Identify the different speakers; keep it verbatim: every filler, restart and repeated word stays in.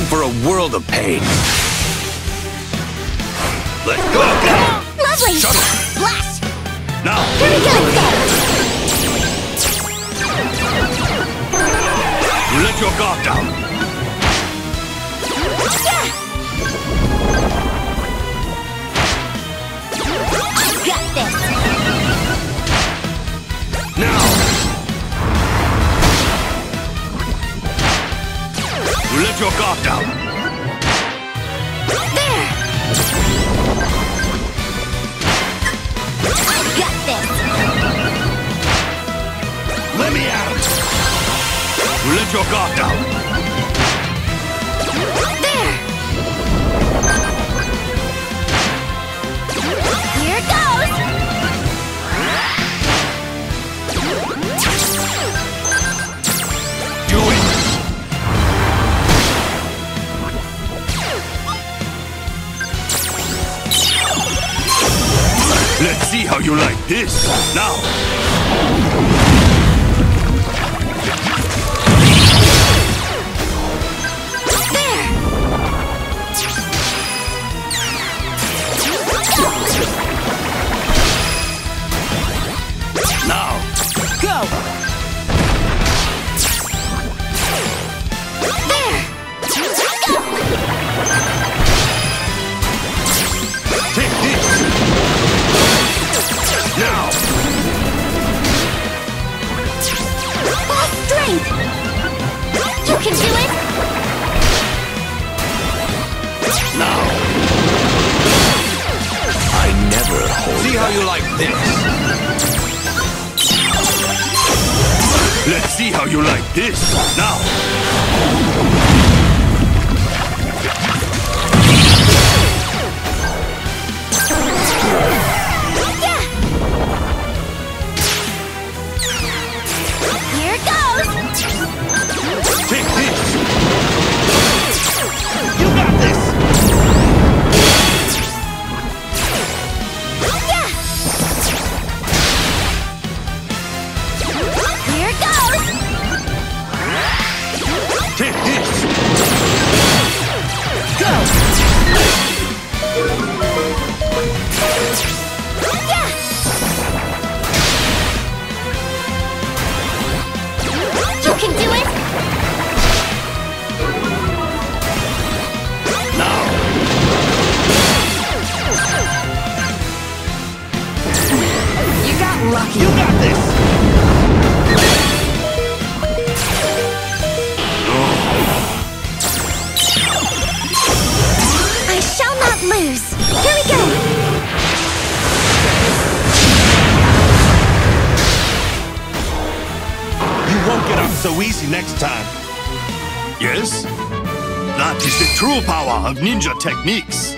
Speaker 1: for a world of pain. Let's go!
Speaker 2: Lovely!
Speaker 1: Shuttle!
Speaker 2: Blast!
Speaker 1: Now!
Speaker 2: Here we go!
Speaker 1: You let your guard down!
Speaker 2: Yeah! I got this!
Speaker 1: Now! You let your guard down!
Speaker 2: There! I got this!
Speaker 1: Let me out! You let your guard down!
Speaker 2: There! Here goes!
Speaker 1: You win! Let's see how you like this, now! Now!
Speaker 2: Go! There! Go!
Speaker 1: Take this! Now!
Speaker 2: Full strength! You can do it!
Speaker 1: Now! I never hold See how you like this! Let's see how you like this, now!
Speaker 2: Yeah! Here goes!
Speaker 1: Take this! You got this!
Speaker 2: Yeah! Here goes!
Speaker 1: Take this!
Speaker 2: Go! Yeah! You can do it!
Speaker 1: Now!
Speaker 2: You got lucky!
Speaker 1: You got this!
Speaker 2: I shall not lose! Here we go!
Speaker 1: You won't get up so easy next time. Yes? That is the true power of ninja techniques.